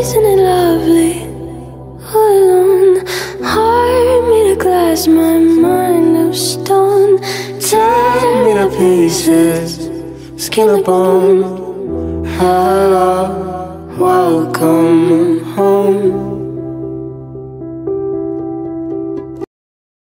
isn't it lovely? All alone, heart made of glass, my mind of stone. Tear me to pieces, skin and bone. Hello, welcome home.